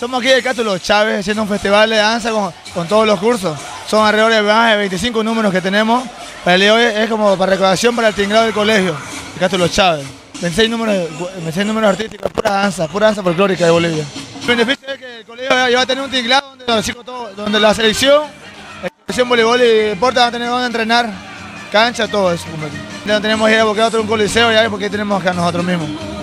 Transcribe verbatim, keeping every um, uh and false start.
Somos aquí de Cátulo Chávez haciendo un festival de danza con, con todos los cursos. Son alrededor de más de veinticinco números que tenemos. Para el día de hoy es como para recaudación para el tinglado del colegio de Cátulo Chávez. veintiséis números, veintiséis números artísticos, pura danza, pura danza folclórica de Bolivia. El beneficio es que el colegio ya va a tener un tinglado donde, los chicos todos, donde la selección, la selección voleibol y deporte van a tener donde entrenar, cancha, todo eso. Ya no tenemos que ir a buscar otro un coliseo ya porque tenemos acá nosotros mismos.